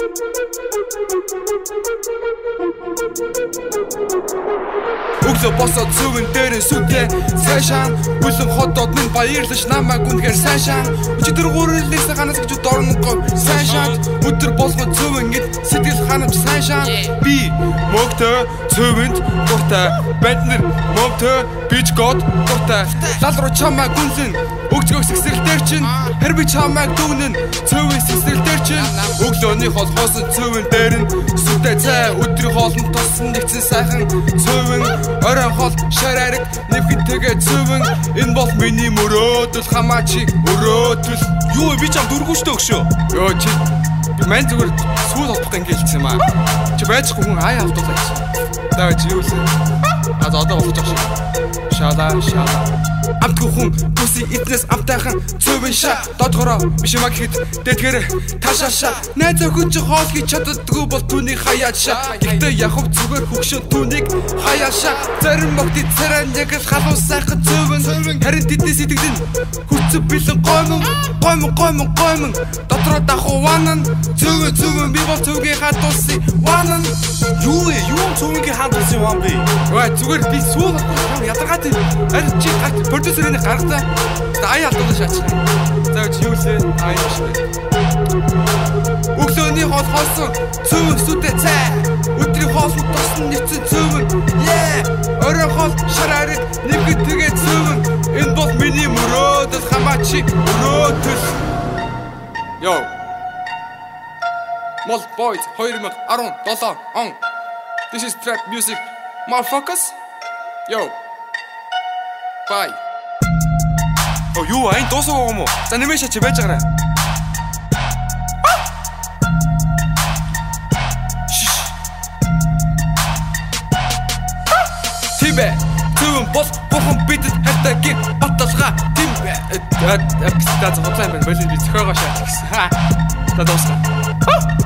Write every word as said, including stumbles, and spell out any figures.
Өглөө босоод цүвэн дээрээ сүтээ сайшаан үлэн хотод минь баярлаж намайг үнэхээр сайшаан өчигдөр гурилээс ганаас гэж дорнонгоо сайшаан өдөр болгон цүвэн гэд сэтгэл ханамж сайшаан би мөгтөө цүвэнд дуртай банднэр мөгтөө бич гот дуртай лал руу чамайг гүнлэн өгцгөө сэгсрэлтэр чин хэр би чамайг дүгнэн цүвэн сэгсрэлтэр чин өглөөний хол хоосон цүвэн дээр нь сүтээ цай өдрийн хоолнд тосон нэгцэн сайхан цүвэн орой хол шарарэг нэвхит тэгээ цүвэн энэ бол миний мөрөөдөл хамаачи өрөөдөл юу би чам дөргүүштэй өгшөө ёо чи мань зүгээр сүүл холбох ингээл хэлсэн юм аа чи байцгүй хүн аяа алдуулаа гэсэн даа чи юу лээ а за одоо болох шиг шала шала амтгүй хүн бүси эднес амтайхан цүвэн ша додгороо биш юм а гэхэд дэтгэр ташааша найз охин чи хоол хийж чаддгүй бол түүний хаяаша гэхдээ явах зүгээр хөгшөө түүнийг хаяаша зарим богти царан яг л халуун сайхан цүвэн харин тэдний сэтгэлд хүчтэй бэлэн гомон гомон гомон гомон дотроо дахуу ванан цүвэн цүвэн би бол цүвгийн хатууси ванан юу вэ юу цүвгийн хатууси ван би ой зүгээр би сүүл ядаргаатай арь чи продюсерийн гаргатаа аяа алдуулж шаач. За чи юу лээ? Аяа шүү дээ. Өглөөний хоол хоосон цөөн сүдэ цай. Өдрийн хоолнд тосон нэгцэн цөөн. Яа! Орой хоол шарарэг нэгэд тэгээ цөөн. Энэ бол миний мөрөөдөл хамаачи мөрөөдөл. Йоо. Malt Boys twenty seventeen on. This is trap music. Motherfuckers. Yo. Bye. Oh, юу айн дуусах юм уу? За нэмээ шаач байж байгаарай. Тимбэ, түн бол бухан бидэд хайртай гин баталгаа. Тимбэ. Апстац хотлайн байна. Болин би зөхөөгөө шаач гэсэн. За дуусна.